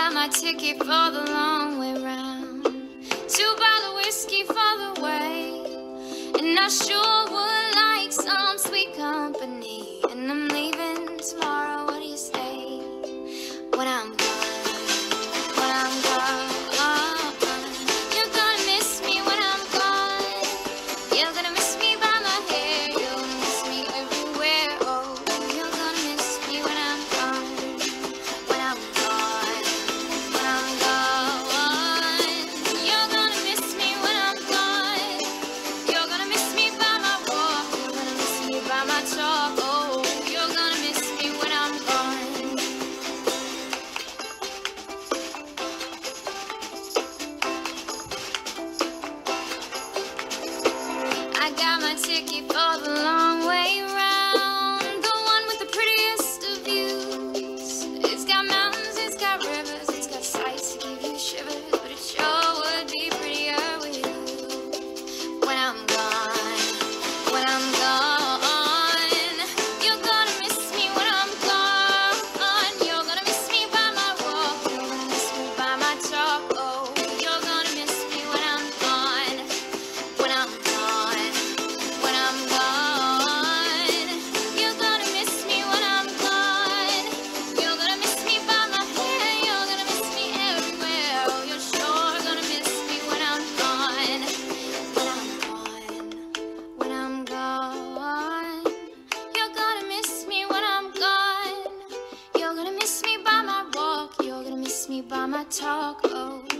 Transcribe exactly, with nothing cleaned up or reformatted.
got my ticket for the long way round. Two bottle whiskey for the way, and I sure would like some sweet company. And I'm leaving tomorrow. What do you say? When I'm gone, when I'm gone, you're gonna miss me when I'm gone. You're gonna miss me by my hair. You're gonna miss me everywhere. Oh, you're gonna miss me when I'm gone. When I'm gone, when I'm gone, you're gonna miss me when I'm gone. You're gonna miss me by my walk. You're gonna miss me by my talk. Oh, you're gonna miss me when I'm gone. I got my ticket for the long way round, the one with the prettiest of views. It's got mountains, it's got rivers, it's got sights to give you shivers, but it sure would be prettier with you. When I'm gone, when I'm gone, you're gonna miss me when I'm gone. You're gonna miss me by my walk, you're gonna miss me by my talk. Oh, you're gonna miss me when I'm gone. When I'm gone, when I'm gone, you're gonna miss me when I'm gone. You're gonna miss me by my hair, you're gonna miss me everywhere. Oh, you're sure gonna miss me when I'm gone. When I'm gone, when I'm gone, you're gonna miss me when I'm gone. You're gonna miss me by my walk, you're gonna miss me by my talk. Oh.